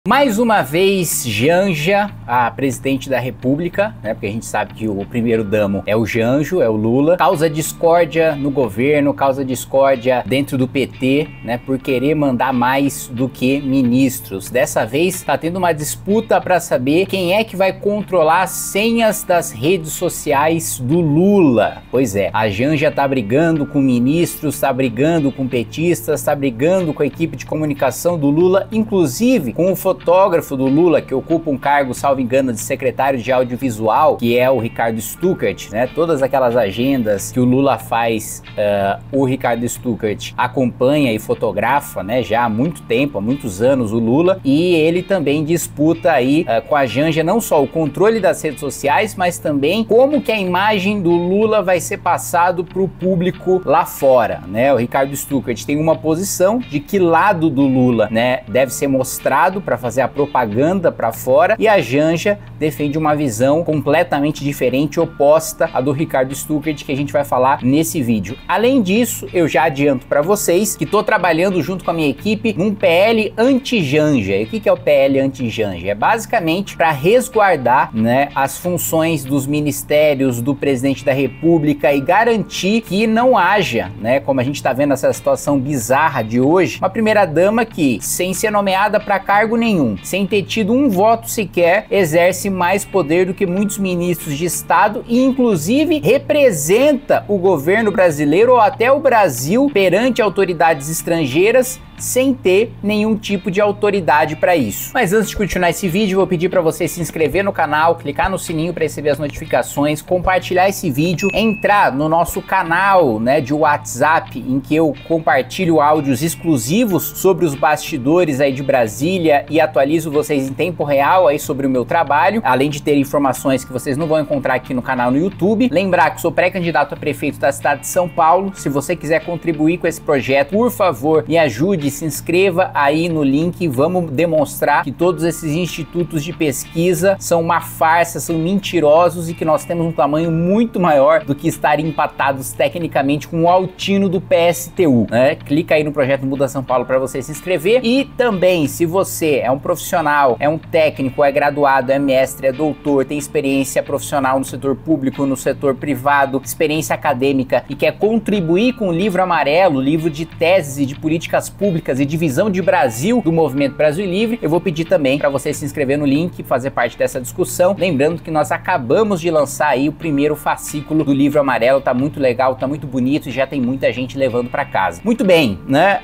Mais uma vez, Janja, a presidente da República, né, porque a gente sabe que o primeiro damo é o Janjo, é o Lula, causa discórdia no governo, causa discórdia dentro do PT, né, por querer mandar mais do que ministros. Dessa vez, tá tendo uma disputa para saber quem é que vai controlar as senhas das redes sociais do Lula. Pois é, a Janja tá brigando com ministros, tá brigando com petistas, tá brigando com a equipe de comunicação do Lula, inclusive com o fotógrafo do Lula, que ocupa um cargo, salvo engano, de secretário de audiovisual, que é o Ricardo Stuckert, né? Todas aquelas agendas que o Lula faz, o Ricardo Stuckert acompanha e fotografa, né? Já há muito tempo, há muitos anos, o Lula, e ele também disputa aí com a Janja não só o controle das redes sociais, mas também como que a imagem do Lula vai ser passado para o público lá fora, né? O Ricardo Stuckert tem uma posição de que lado do Lula, né, deve ser mostrado para fazer a propaganda para fora, e a Janja defende uma visão completamente diferente, oposta à do Ricardo Stuckert, que a gente vai falar nesse vídeo. Além disso, eu já adianto para vocês que estou trabalhando junto com a minha equipe num PL anti-Janja. E o que é o PL anti-Janja? É basicamente para resguardar, né, as funções dos ministérios do presidente da República e garantir que não haja, né, como a gente está vendo essa situação bizarra de hoje, uma primeira-dama que, sem ser nomeada para cargo nenhum, sem ter tido um voto sequer, exerce mais poder do que muitos ministros de Estado e inclusive representa o governo brasileiro ou até o Brasil perante autoridades estrangeiras sem ter nenhum tipo de autoridade para isso. Mas antes de continuar esse vídeo, eu vou pedir para você se inscrever no canal, clicar no sininho para receber as notificações, compartilhar esse vídeo, entrar no nosso canal, né, de WhatsApp, em que eu compartilho áudios exclusivos sobre os bastidores aí de Brasília e atualizo vocês em tempo real aí sobre o meu trabalho, além de ter informações que vocês não vão encontrar aqui no canal no YouTube. Lembrar que sou pré-candidato a prefeito da cidade de São Paulo. Se você quiser contribuir com esse projeto, por favor, me ajude, se inscreva aí no link. Vamos demonstrar que todos esses institutos de pesquisa são uma farsa, são mentirosos e que nós temos um tamanho muito maior do que estar empatados tecnicamente com o Altino do PSTU, né? Clica aí no projeto Muda São Paulo para você se inscrever. E também, se você é um profissional, é um técnico, é graduado, é mestre, é doutor, tem experiência profissional no setor público, no setor privado, experiência acadêmica e quer contribuir com o Livro Amarelo, livro de teses e de políticas públicas e divisão de Brasil do Movimento Brasil Livre, eu vou pedir também para você se inscrever no link e fazer parte dessa discussão. Lembrando que nós acabamos de lançar aí o primeiro fascículo do Livro Amarelo, tá muito legal, tá muito bonito e já tem muita gente levando para casa. Muito bem, né?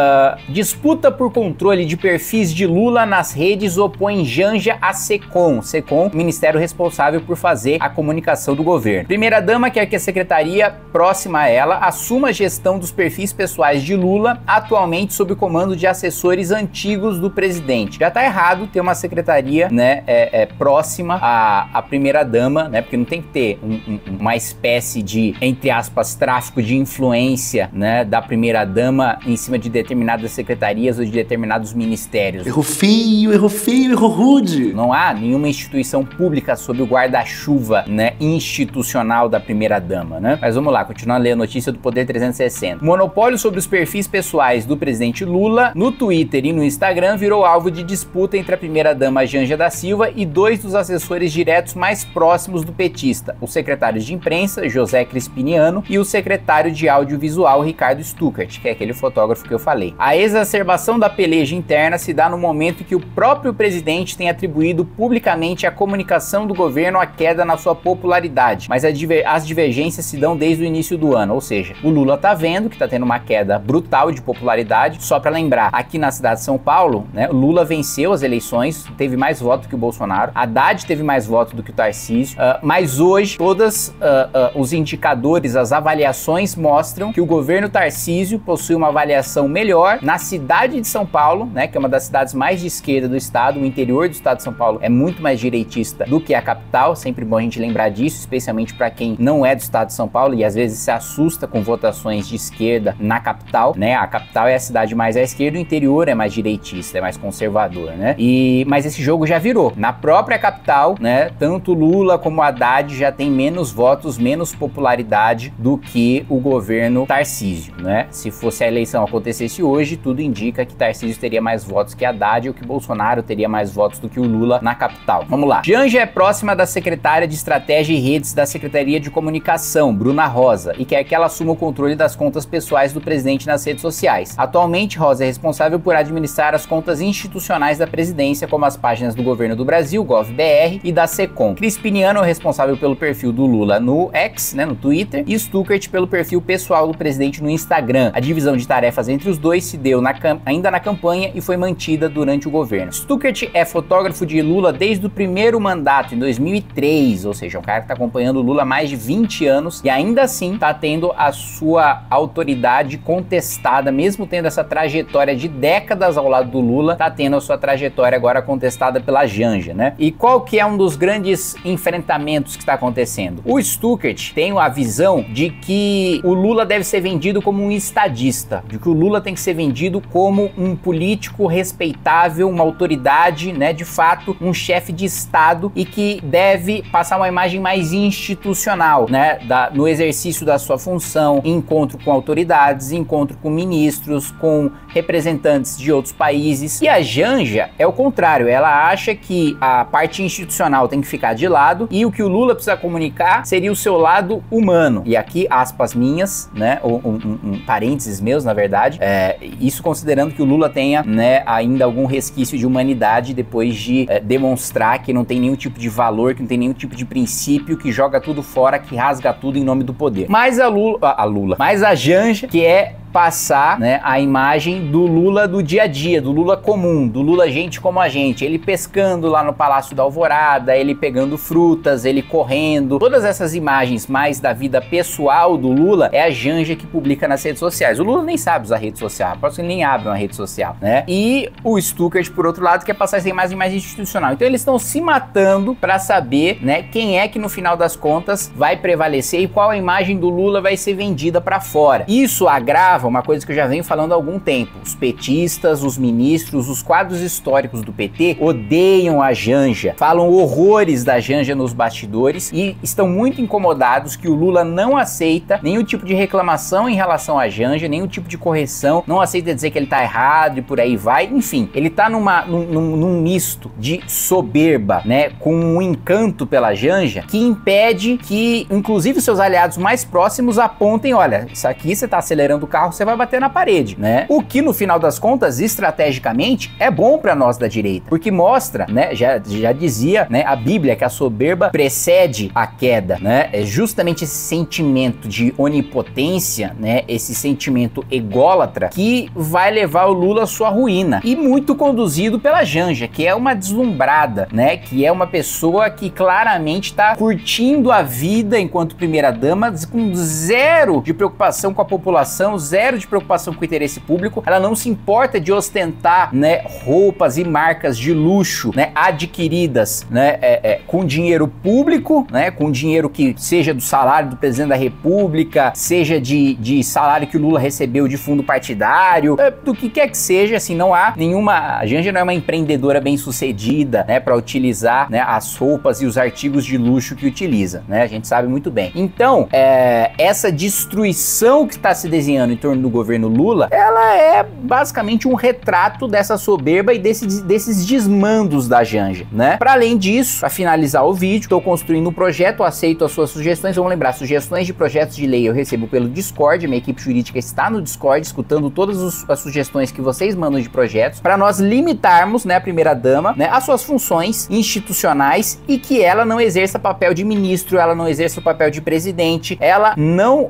Disputa por controle de perfis de Lula nas redes opõe Janja a SECOM. SECOM, ministério responsável por fazer a comunicação do governo. Primeira-dama quer que a secretaria próxima a ela assuma a gestão dos perfis pessoais de Lula, atualmente sob o comando de assessores antigos do presidente. Já tá errado ter uma secretaria, né, próxima à primeira-dama, né, porque não tem que ter uma espécie de, entre aspas, tráfico de influência, né, da primeira-dama em cima de determinadas secretarias ou de determinados ministérios. Errou feio, errou rude. Não há nenhuma instituição pública sob o guarda-chuva, né, institucional da primeira-dama, né? Mas vamos lá, continuando a ler a notícia do Poder 360. Monopólio sobre os perfis pessoais do presidente Lula no Twitter e no Instagram virou alvo de disputa entre a primeira-dama Janja da Silva e dois dos assessores diretos mais próximos do petista, o secretário de imprensa, José Crispiniano, e o secretário de audiovisual, Ricardo Stuckert, que é aquele fotógrafo que eu falei. A exacerbação da peleja interna se dá no momento em que o próprio presidente tem atribuído publicamente à comunicação do governo a queda na sua popularidade, mas as divergências se dão desde o início do ano, ou seja, o Lula tá vendo que tá tendo uma queda brutal de popularidade. Só para lembrar, aqui na cidade de São Paulo, né, Lula venceu as eleições, teve mais votos que o Bolsonaro, Haddad teve mais votos do que o Tarcísio, mas hoje todos os indicadores, as avaliações mostram que o governo Tarcísio possui uma avaliação melhor na cidade de São Paulo, né, que é uma das cidades mais de esquerda do estado. O interior do estado de São Paulo é muito mais direitista do que a capital, sempre bom a gente lembrar disso, especialmente para quem não é do estado de São Paulo e às vezes se assusta com votações de esquerda na capital, né? A capital é a cidade mais à esquerda, o interior é mais direitista, é mais conservador, né? Mas esse jogo já virou. Na própria capital, né, tanto Lula como Haddad já tem menos votos, menos popularidade do que o governo Tarcísio, né? Se fosse a eleição acontecesse hoje, tudo indica que Tarcísio teria mais votos que Haddad, Haddad ou que Bolsonaro teria mais votos do que o Lula na capital. Vamos lá. Janja é próxima da secretária de Estratégia e Redes da Secretaria de Comunicação, Bruna Rosa, e quer que ela assuma o controle das contas pessoais do presidente nas redes sociais. Atualmente, Rosa é responsável por administrar as contas institucionais da presidência, como as páginas do Governo do Brasil, GovBR, e da Secom. Crispiniano é responsável pelo perfil do Lula no X, no Twitter, e Stuckert pelo perfil pessoal do presidente no Instagram. A divisão de tarefas entre os dois se deu ainda na campanha e foi mantida durante o governo. Stuckert é fotógrafo de Lula desde o primeiro mandato, em 2003, ou seja, um cara que está acompanhando o Lula há mais de 20 anos e ainda assim está tendo a sua autoridade contestada, mesmo tendo essa trajetória de décadas ao lado do Lula, está tendo a sua trajetória agora contestada pela Janja, né? E qual que é um dos grandes enfrentamentos que está acontecendo? O Stuckert tem a visão de que o Lula deve ser vendido como um estadista, de que o Lula tem que ser vendido como um político respeitável, uma autoridade, né, de fato, um chefe de Estado e que deve passar uma imagem mais institucional, né, no exercício da sua função, encontro com autoridades, encontro com ministros, com representantes de outros países. E a Janja é o contrário, ela acha que a parte institucional tem que ficar de lado e o que o Lula precisa comunicar seria o seu lado humano. E aqui, aspas minhas, né, parênteses meus, na verdade, isso considerando que o Lula tenha, né, ainda algum resquício de humanidade depois de demonstrar que não tem nenhum tipo de valor, que não tem nenhum tipo de princípio, que joga tudo fora, que rasga tudo em nome do poder. Mas mas a Janja quer passar, né, a imagem do Lula do dia a dia, do Lula comum, do Lula gente como a gente, ele pescando lá no Palácio da Alvorada, ele pegando frutas, ele correndo, todas essas imagens mais da vida pessoal do Lula é a Janja que publica nas redes sociais. O Lula nem sabe usar rede social, pode ser que ele nem abre uma rede social, né? E o Stuckert, por outro lado, quer passar essa imagem mais institucional. Então eles estão se matando para saber, né, quem é que no final das contas vai prevalecer e qual a imagem do Lula vai ser vendida para fora. Isso agrava uma coisa que eu já venho falando há algum tempo. Os petistas, os ministros, os quadros históricos do PT odeiam a Janja, falam horrores da Janja nos bastidores e estão muito incomodados que o Lula não aceita nenhum tipo de reclamação em relação à Janja, nenhum tipo de correção, não aceita dizer que ele tá errado e por aí vai. Enfim, ele tá num misto de soberba, né, com um encanto pela Janja que impede que, inclusive, seus aliados mais próximos apontem, olha, isso aqui você tá acelerando o carro, você vai bater na parede, né? O que, no final das contas, estrategicamente, é bom para nós da direita, porque mostra, né, já dizia, né, a Bíblia que a soberba precede a queda, né? É justamente esse sentimento de onipotência, né, esse sentimento ególatra que vai levar o Lula à sua ruína, e muito conduzido pela Janja, que é uma deslumbrada, né, que é uma pessoa que claramente está curtindo a vida enquanto primeira-dama, com zero de preocupação com a população, zero de preocupação com o interesse público. Ela não se importa de ostentar, né, roupas e marcas de luxo, né, adquiridas, né, com dinheiro público, né, com dinheiro que seja do salário do presidente da República, seja de salário que o Lula recebeu de fundo partidário, do que quer que seja. Assim, não há nenhuma... A Janja não é uma empreendedora bem-sucedida, né, para utilizar, né, as roupas e os artigos de luxo que utiliza, né, a gente sabe muito bem. Então, essa destruição que está se desenhando em torno do governo Lula, ela é basicamente um retrato dessa soberba e desses desmandos da Janja, né? Para além disso, para finalizar o vídeo, estou construindo um projeto, aceito as suas sugestões. Vamos lembrar, sugestões de projetos de lei eu recebo pelo Discord, minha equipe jurídica está no Discord, escutando todas as sugestões que vocês mandam de projetos, para nós limitarmos, né, a primeira-dama, né, as suas funções institucionais e que ela não exerça papel de ministro, ela não exerça o papel de presidente, ela não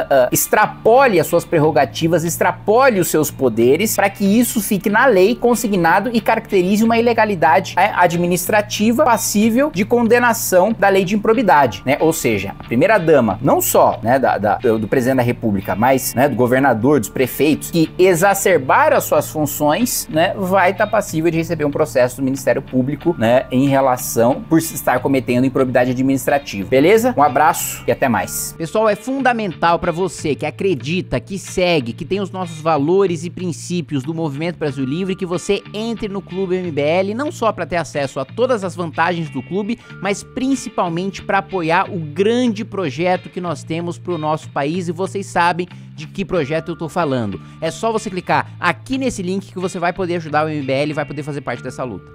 extrapole as suas prerrogativas, extrapole os seus poderes, para que isso fique na lei consignado e caracterize uma ilegalidade administrativa passível de condenação da lei de improbidade, né? Ou seja, a primeira-dama, não só, né, do presidente da República, mas, né, do governador, dos prefeitos, que exacerbaram as suas funções, né, vai estar passível de receber um processo do Ministério Público, né, em relação por estar cometendo improbidade administrativa. Beleza? Um abraço e até mais. Pessoal, é fundamental para você que acredita que segue, que tem os nossos valores e princípios do Movimento Brasil Livre, que você entre no Clube MBL, não só para ter acesso a todas as vantagens do clube, mas principalmente para apoiar o grande projeto que nós temos para o nosso país, e vocês sabem de que projeto eu tô falando. É só você clicar aqui nesse link que você vai poder ajudar o MBL e vai poder fazer parte dessa luta.